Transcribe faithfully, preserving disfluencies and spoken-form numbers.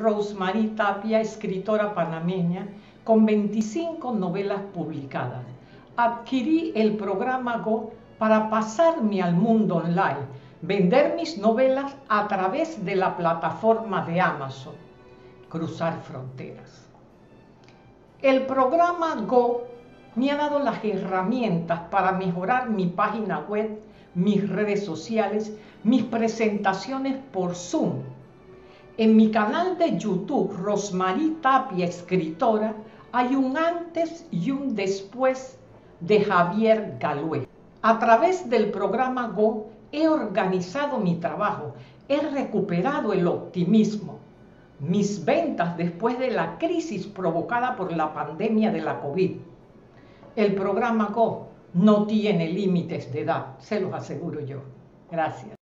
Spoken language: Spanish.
Rosmarie Tapia, escritora panameña, con veinticinco novelas publicadas. Adquirí el programa Go para pasarme al mundo online, vender mis novelas a través de la plataforma de Amazon, cruzar fronteras. El programa Go me ha dado las herramientas para mejorar mi página web, mis redes sociales, mis presentaciones por Zoom. En mi canal de YouTube, Rosmarie Tapia, escritora, hay un antes y un después de Javier Galué. A través del programa Go he organizado mi trabajo, he recuperado el optimismo. Mis ventas después de la crisis provocada por la pandemia de la COVID. El programa Go no tiene límites de edad, se los aseguro yo. Gracias.